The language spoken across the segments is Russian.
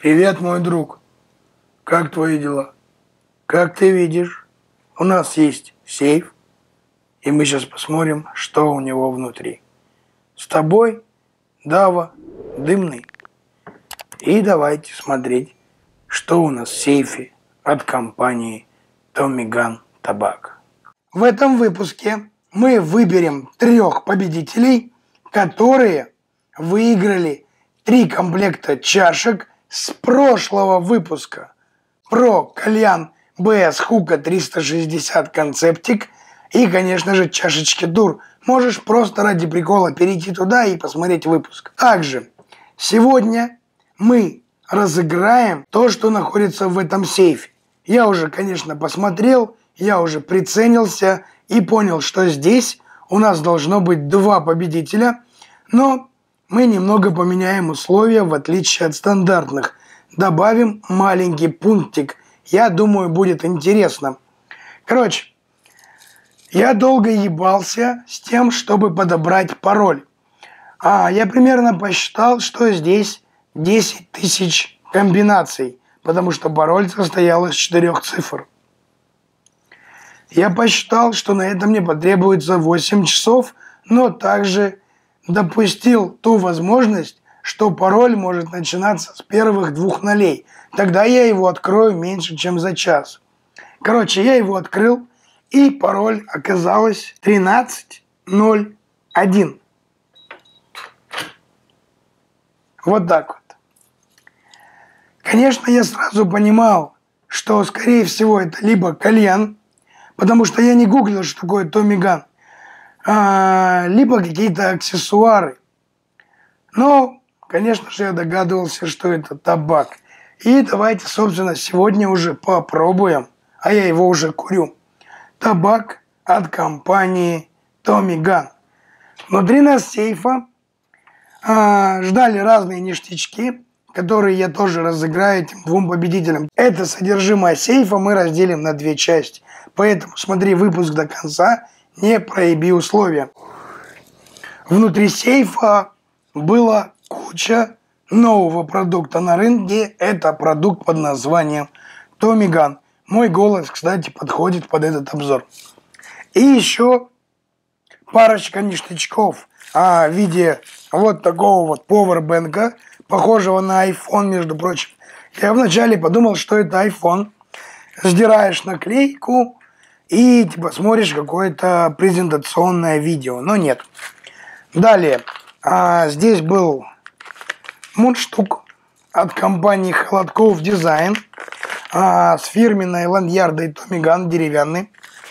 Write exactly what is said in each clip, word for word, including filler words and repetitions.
Привет, мой друг. Как твои дела? Как ты видишь, у нас есть сейф, и мы сейчас посмотрим, что у него внутри. С тобой Дава Дымный. И давайте смотреть, что у нас в сейфе от компании Tommy Gun Tobacco. В этом выпуске мы выберем трех победителей, которые выиграли три комплекта чашек с прошлого выпуска про кальян би эс Hookah триста шестьдесят концептик и, конечно же, чашечки Дур. Можешь просто ради прикола перейти туда и посмотреть выпуск. Также сегодня мы разыграем то, что находится в этом сейфе. Я уже, конечно, посмотрел, я уже приценился и понял, что здесь у нас должно быть два победителя, но мы немного поменяем условия, в отличие от стандартных. Добавим маленький пунктик. Я думаю, будет интересно. Короче, я долго ебался с тем, чтобы подобрать пароль. А я примерно посчитал, что здесь десять тысяч комбинаций, потому что пароль состоял из четырех цифр. Я посчитал, что на это мне потребуется восемь часов, но также допустил ту возможность, что пароль может начинаться с первых двух нолей. Тогда я его открою меньше, чем за час. Короче, я его открыл, и пароль оказалось тринадцать ноль один. Вот так вот. Конечно, я сразу понимал, что, скорее всего, это либо кальян, потому что я не гуглил, что такое Tommy Gun, а, либо какие-то аксессуары. Но, конечно же, я догадывался, что это табак. И давайте, собственно, сегодня уже попробуем, а я его уже курю. Табак от компании Tommy Gun. Внутри нас сейфа а, ждали разные ништячки, которые я тоже разыграю этим двум победителям. Это содержимое сейфа мы разделим на две части. Поэтому смотри выпуск до конца, не проеби условия. Внутри сейфа была куча нового продукта на рынке. Это продукт под названием Tommy Gun. Мой голос, кстати, подходит под этот обзор. И еще парочка ништячков а, в виде вот такого вот повербэнка, похожего на iPhone, между прочим. Я вначале подумал, что это iPhone. Сдираешь наклейку и типа смотришь какое-то презентационное видео. Но нет. Далее. А, здесь был мундштук от компании Холодков Дизайн а, с фирменной ланьярдой Tommy Gun деревянной.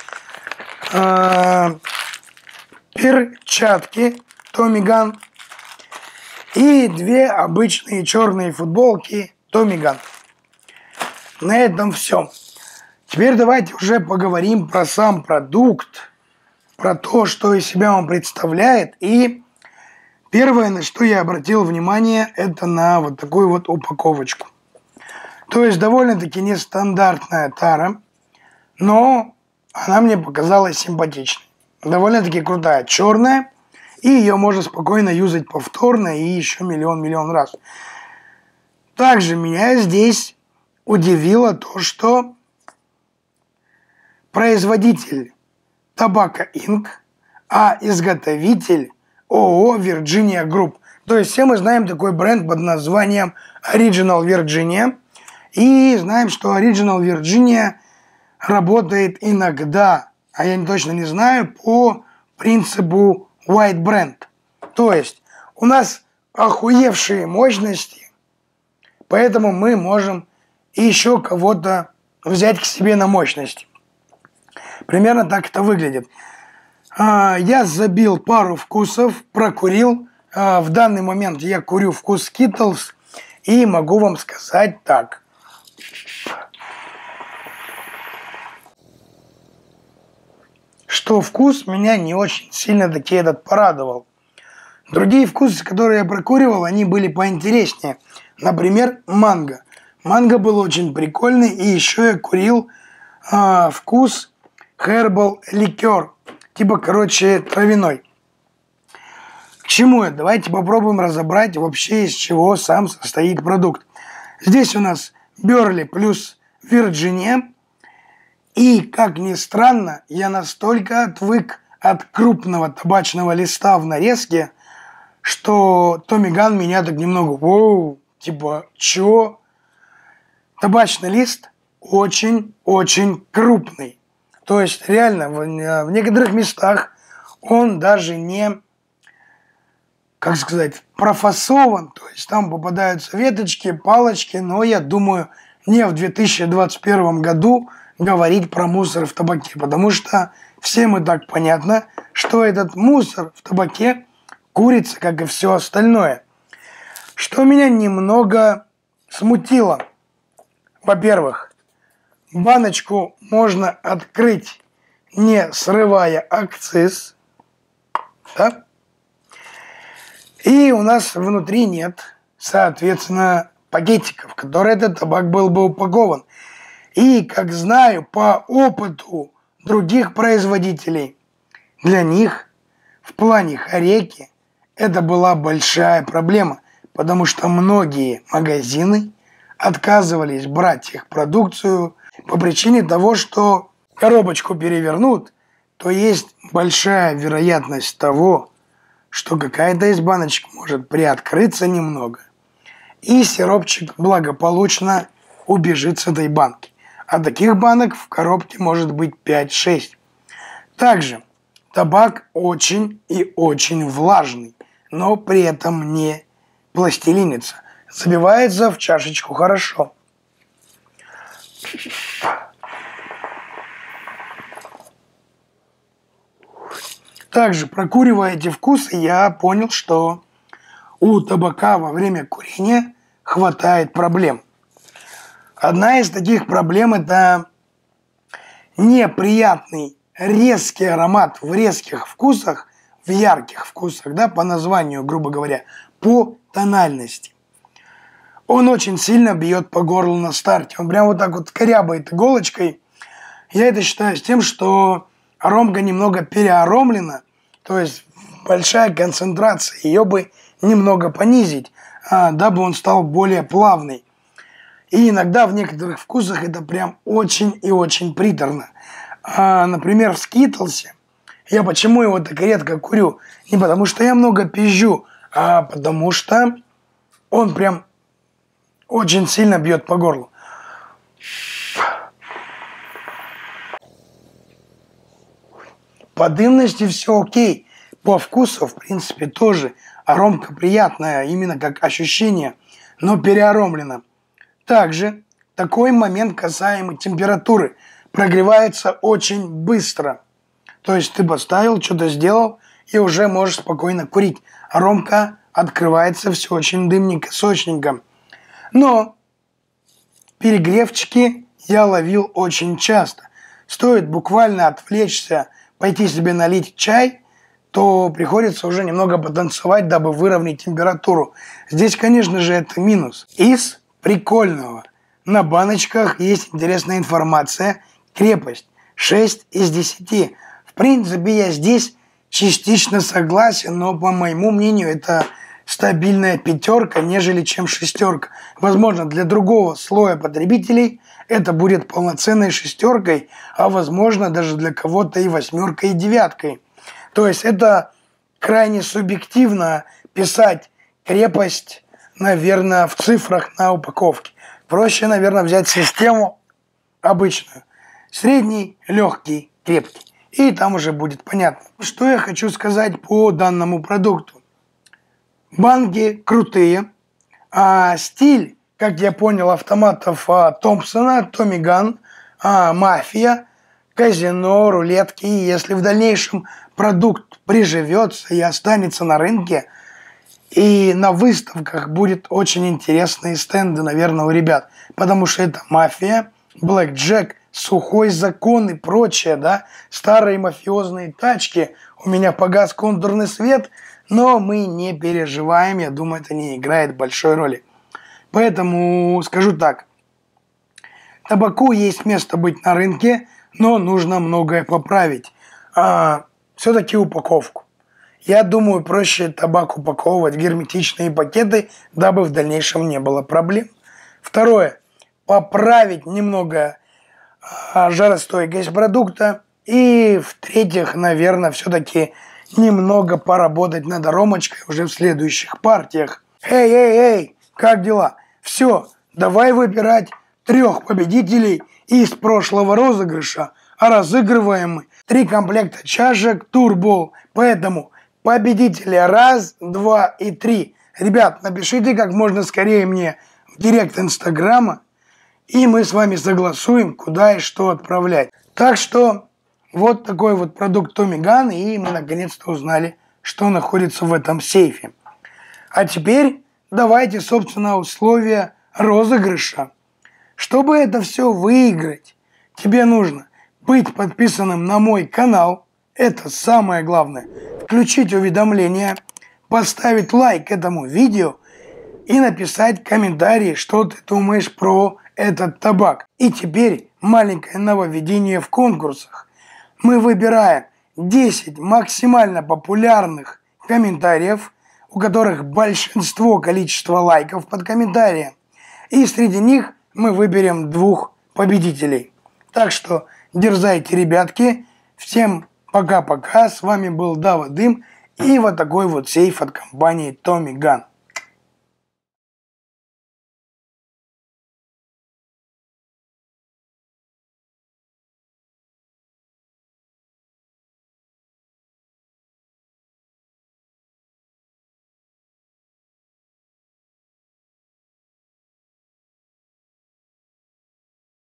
А, перчатки Tommy Gun. И две обычные черные футболки Tommy Gun. На этом все. Теперь давайте уже поговорим про сам продукт, про то, что из себя он представляет. И первое, на что я обратил внимание, это на вот такую вот упаковочку. То есть довольно-таки нестандартная тара, но она мне показалась симпатичной. Довольно-таки крутая, черная. И ее можно спокойно юзать повторно и еще миллион-миллион раз. Также меня здесь удивило то, что производитель Tobacco инк, а изготовитель ООО Virginia Group. То есть все мы знаем такой бренд под названием Original Virginia. И знаем, что Original Virginia работает иногда, а я точно не знаю, по принципу White Brand. То есть у нас охуевшие мощности, поэтому мы можем еще кого-то взять к себе на мощности. Примерно так это выглядит. Я забил пару вкусов, прокурил. В данный момент я курю вкус Skittles и могу вам сказать так. Что вкус меня не очень сильно таки этот порадовал. Другие вкусы, которые я прокуривал, они были поинтереснее. Например, манго. Манго был очень прикольный, и еще я курил э, вкус herbal liqueur. Типа, короче, травяной. К чему это? Давайте попробуем разобрать вообще, из чего сам состоит продукт. Здесь у нас Берли плюс Вирджиния. И, как ни странно, я настолько отвык от крупного табачного листа в нарезке, что Томми Ган меня так немного, воу, типа, чё? Табачный лист очень-очень крупный. То есть, реально, в, в некоторых местах он даже не, как сказать, профасован. То есть, там попадаются веточки, палочки, но я думаю, не в две тысячи двадцать первом году говорить про мусор в табаке, потому что всем и так понятно, что этот мусор в табаке курица, как и все остальное. Что меня немного смутило. Во-первых, баночку можно открыть, не срывая акциз. Да? И у нас внутри нет, соответственно, пакетиков, в которые этот табак был бы упакован. И, как знаю по опыту других производителей, для них в плане хорейки это была большая проблема, потому что многие магазины отказывались брать их продукцию по причине того, что коробочку перевернут, то есть большая вероятность того, что какая-то из баночек может приоткрыться немного, и сиропчик благополучно убежит с этой банки. А таких банок в коробке может быть пять-шесть. Также табак очень и очень влажный, но при этом не пластилинится. Забивается в чашечку хорошо. Также, прокуривая эти вкусы, я понял, что у табака во время курения хватает проблем. Одна из таких проблем – это неприятный резкий аромат в резких вкусах, в ярких вкусах, да, по названию, грубо говоря, по тональности. Он очень сильно бьет по горлу на старте. Он прям вот так вот корябает иголочкой. Я это считаю с тем, что аромка немного переаромлена, то есть большая концентрация. Ее бы немного понизить, а, дабы он стал более плавный. И иногда в некоторых вкусах это прям очень и очень приторно. А, например, в Скитлсе. Я почему его так редко курю? Не потому что я много пизжу, а потому что он прям очень сильно бьет по горлу. По дымности все окей. По вкусу, в принципе, тоже. Аромка приятная, именно как ощущение, но переаромлена. Также такой момент касаемый температуры. Прогревается очень быстро. То есть ты поставил, что-то сделал, и уже можешь спокойно курить. Аромка открывается все очень дымненько, сочненько. Но перегревчики я ловил очень часто. Стоит буквально отвлечься, пойти себе налить чай, то приходится уже немного потанцевать, дабы выровнять температуру. Здесь, конечно же, это минус. Из прикольного. На баночках есть интересная информация. Крепость шесть из десяти. В принципе, я здесь частично согласен, но, по моему мнению, это стабильная пятерка, нежели чем шестерка. Возможно, для другого слоя потребителей это будет полноценной шестеркой, а возможно, даже для кого-то и восьмеркой, и девяткой. То есть это крайне субъективно писать крепость, наверное, в цифрах на упаковке. Проще, наверное, взять систему обычную. Средний, легкий, крепкий. И там уже будет понятно. Что я хочу сказать по данному продукту. Банки крутые. А стиль, как я понял, автоматов а, Томпсона, Томми Ган, а, Мафия, казино, рулетки. И если в дальнейшем продукт приживется и останется на рынке, и на выставках будет очень интересные стенды, наверное, у ребят. Потому что это мафия, блэкджек, сухой закон и прочее, да. Старые мафиозные тачки. У меня погас контурный свет, но мы не переживаем. Я думаю, это не играет большой роли. Поэтому скажу так. Табаку есть место быть на рынке, но нужно многое поправить. А, все-таки упаковку. Я думаю, проще табак упаковывать в герметичные пакеты, дабы в дальнейшем не было проблем. Второе. Поправить немного а, жаростойкость продукта. И в-третьих, наверное, все-таки немного поработать над аромочкой уже в следующих партиях. Эй, эй, эй, как дела? Все, давай выбирать трех победителей из прошлого розыгрыша. А разыгрываем мы три комплекта чашек Турбол. Поэтому победители раз, два и три. Ребят, напишите как можно скорее мне в директ Инстаграма, и мы с вами согласуем, куда и что отправлять. Так что вот такой вот продукт Tommy Gun, и мы наконец-то узнали, что находится в этом сейфе. А теперь давайте, собственно, условия розыгрыша. Чтобы это все выиграть, тебе нужно быть подписанным на мой канал. Это самое главное. Включить уведомления, поставить лайк этому видео и написать комментарий, что ты думаешь про этот табак. И теперь маленькое нововведение в конкурсах. Мы выбираем десять максимально популярных комментариев, у которых большинство количества лайков под комментарием. И среди них мы выберем двух победителей. Так что дерзайте, ребятки. Всем пока-пока. С вами был Дава Дым и вот такой вот сейф от компании Tommy Gun.